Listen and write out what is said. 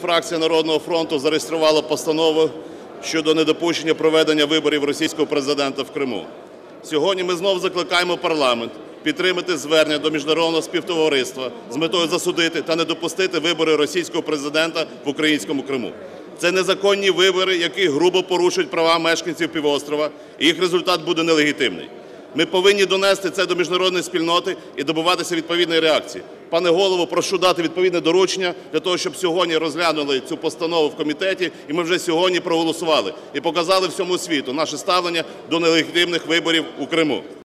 фракція "Народного фронту" зареєструвала постанову щодо недопущення проведення виборів російського президента в Криму. Сьогодні ми знову закликаємо парламент підтримати звернення до міжнародного співтовариства з метою засудити та не допустити вибори російського президента в українському Криму. Це незаконні вибори, які грубо порушують права мешканців півострова, і їх результат буде нелегітимний. Ми повинні донести це до міжнародної спільноти і добиватися відповідної реакції. Пане Голово, прошу дати відповідне доручення для того, щоб сьогодні розглянули цю постанову в комітеті, і ми вже сьогодні проголосували і показали всьому світу наше ставлення до нелегітимних виборів у Криму.